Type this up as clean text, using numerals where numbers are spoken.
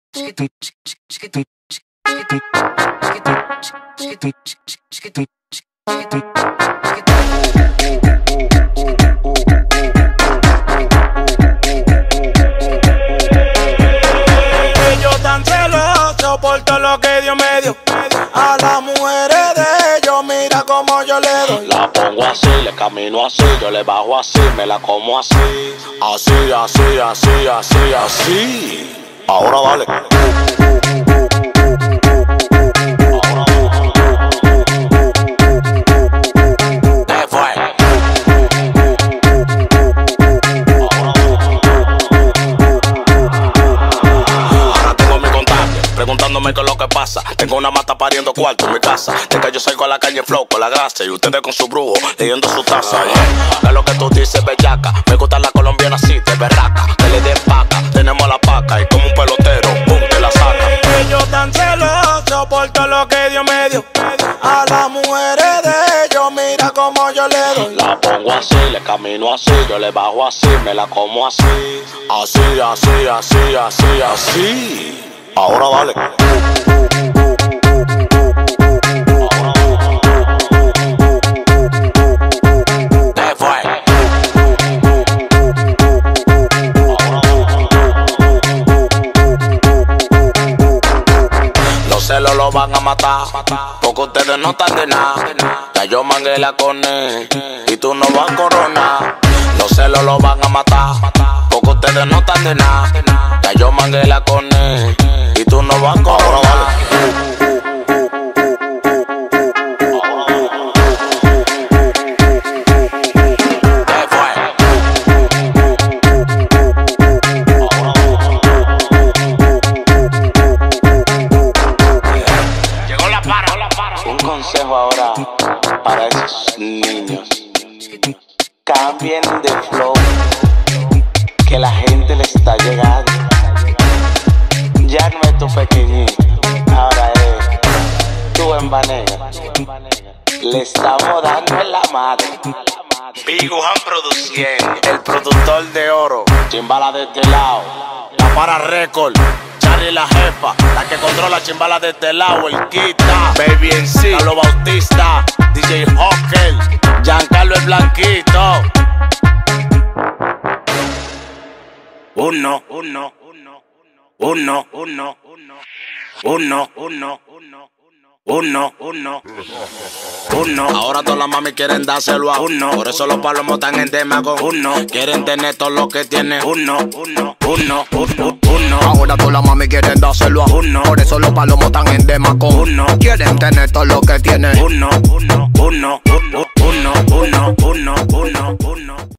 tan celoso por todo lo que Dios me dio. A las mujeres de ellos, mira como yo le doy. La pongo así, le camino así, yo le bajo así, me la como así. Así, así, así, así, así. Ahora dale. Preguntándome qué es lo que pasa. Tengo una mata pariendo cuarto en mi casa. De que yo salgo a la calle en flow con la grasa y ustedes con su brujo leyendo su taza. ¿Qué es lo que tú dices, bellaca? Me gusta la colombiana así, de berraca. Que le den paca, tenemos la paca y como un pelotero, pum, te la saca. Ellos tan celosos por todo lo que Dios me dio. A las mujeres de ellos, mira como yo le doy. La pongo así, le camino así, yo le bajo así, me la como así. Así, así, así, así, así. Ahora dale. ¿Qué fue? Los celos los van a matar, porque ustedes no están de nada. Ya yo mangué la con él y tú no vas a coronar. Los celos los van a matar, porque ustedes no están de nada. Ya yo mangué la con él y tú no vas a coronar. Llegó la para. Un consejo ahora para esos niños: cambien de flow, que la gente le está llegando. Ya no es tu pequeñito, ahora es tu embanega. Le estamos dando en la madre. Big Juan produciendo, el productor de oro. Chimbala de este lado, la para récord. Charlie la jefa, la que controla chimbala de este lado. El Quita, Baby en sí, Carlos Bautista, DJ Hawker, Giancarlo el Blanquito. Uno. Ahora todas las mami quieren dárselo a uno. Por eso los palomos están en tema con uno. Quieren tener todo lo que tiene uno. Ahora todas las mami quieren dárselo a uno. Por eso los palomos están en tema con uno. Quieren tener todo lo que tiene uno.